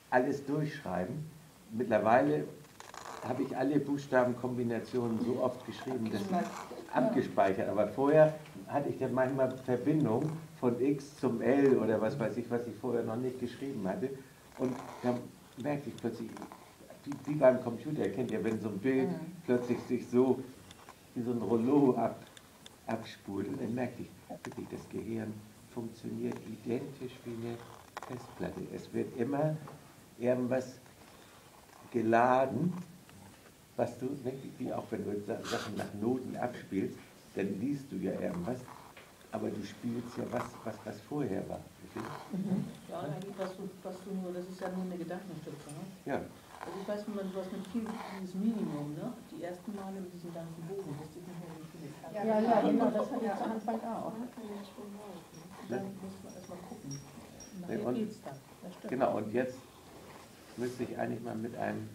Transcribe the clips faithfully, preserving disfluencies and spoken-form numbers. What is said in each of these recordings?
alles durchschreiben. Mittlerweile habe ich alle Buchstabenkombinationen so oft geschrieben, dass sie abgespeichert. Aber vorher hatte ich dann manchmal Verbindung von X zum L oder was weiß ich, was ich vorher noch nicht geschrieben hatte. Und dann merkte ich plötzlich, wie, wie beim Computer, kennt ihr, wenn so ein Bild mhm. plötzlich sich so wie so ein Rollo ab, abspult. Und dann merkte ich, wirklich, das Gehirn funktioniert identisch wie eine Festplatte. Es wird immer irgendwas geladen, was du, wie auch wenn du Sachen nach Noten abspielst, dann liest du ja irgendwas, aber du spielst ja was, was, was vorher war. Mhm. Ja, eigentlich was du, was du nur, das ist ja nur eine Gedankenstütze, ne? Ja. Also ich weiß, wenn man was mit viel, dieses Minimum, ne? Die ersten Male mit diesem ganzen Bogen, wusste ich nicht mehr, wie viele kann. Ja, ja, ja, genau, das hatte ich zu Anfang auch. Dann muss man erstmal gucken. Nachher und, geht's dann. Das stimmt. Genau, und jetzt müsste ich eigentlich mal mit einem,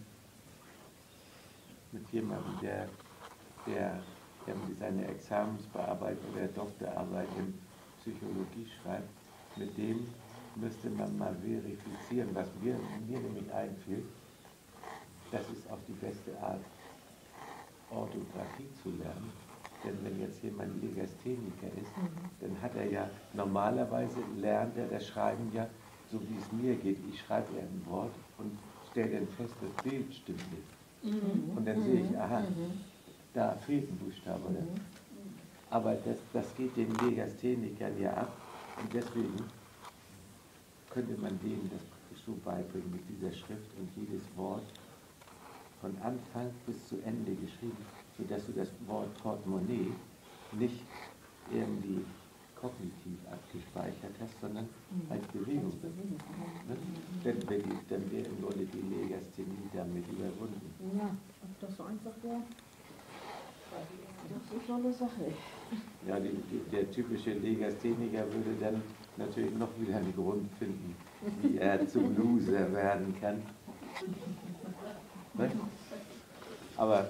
mit jemandem, der, der irgendwie seine Examensbearbeitung oder Doktorarbeit in Psychologie schreibt, mit dem müsste man mal verifizieren, was mir, mir nämlich einfiel, das ist auch die beste Art, Orthographie zu lernen. Denn wenn jetzt jemand Legastheniker ist, mhm. dann hat er ja, normalerweise lernt er das Schreiben ja, so wie es mir geht. Ich schreibe ein Wort und stelle dann fest, das Bild stimmt nicht. Mhm. Und dann mhm. sehe ich, aha, mhm. da fehlt ein Buchstabe. Mhm. Aber das, das geht den Legasthenikern ja ab. Und deswegen könnte man denen das so beibringen mit dieser Schrift und jedes Wort von Anfang bis zu Ende geschrieben, sodass du das Wort Portemonnaie nicht irgendwie kognitiv abgespeichert hast, sondern mhm. als Bewegung. Als Bewegung. Ne? Mhm. Dann, wäre die, dann wäre im Grunde die Legasthenie damit überwunden. Ja, ob das so einfach wäre, das ist so eine Sache. Ja, die, die, der typische Legastheniker würde dann natürlich noch wieder einen Grund finden, wie er zum Loser werden kann. Ne? Aber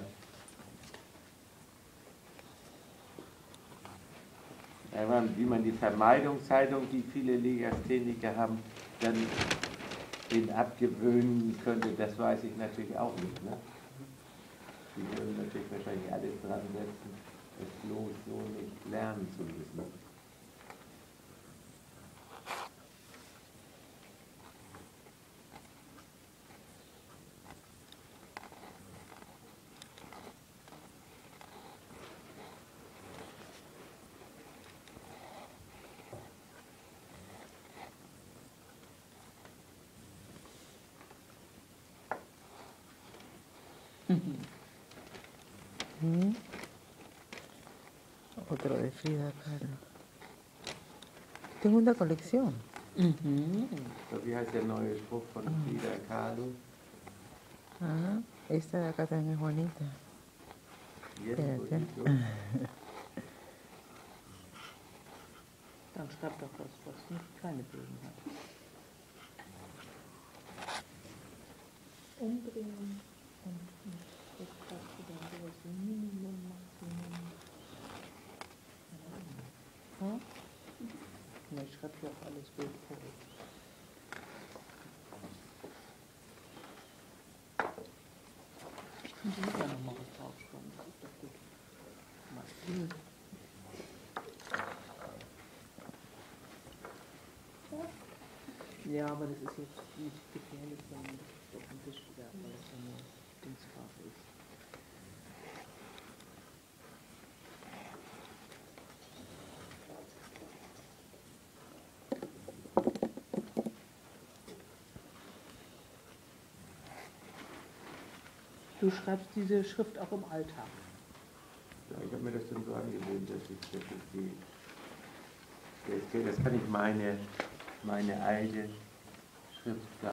wie man die Vermeidungshaltung, die viele Legastheniker haben, dann den abgewöhnen könnte, das weiß ich natürlich auch nicht. Ne? Die würden natürlich wahrscheinlich alles dran setzen, es bloß so nicht lernen zu müssen. ¿Mm? Otro de Frida Kahlo. Tengo una colección. Mhm. Wie heißt der neue Spruch von Frida Kahlo? Ah, esta de acá también es bonita. Espérate. Dann schreibt doch was, was nicht keine Bögen hat. Umdrehen und Rücktaste dann sowas wie Minimum, Maximum. Hm? Ja, ich schreibe hier auch alles wild vor. Ich könnte sogar noch mal was draufschreiben, das ist doch gut. Mal viel. Ja, aber das ist jetzt nicht gefährlich, sondern das ist auf dem Tisch wieder, weil es ja nur Dingsfarbe ist. Du schreibst diese Schrift auch im Alltag. Ja, ich habe mir das dann so angewöhnt, dass ich, dass ich die, das kann ich meine, meine alte Schrift